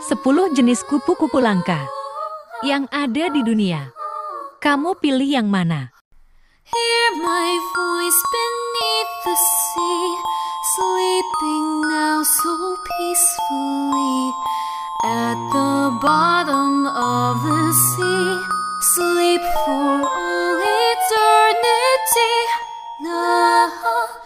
10 jenis kupu-kupu langka yang ada di dunia. Kamu pilih yang mana? Hear my voice beneath the sea, sleeping now so peacefully. At the bottom of the sea, sleep for all eternity. Now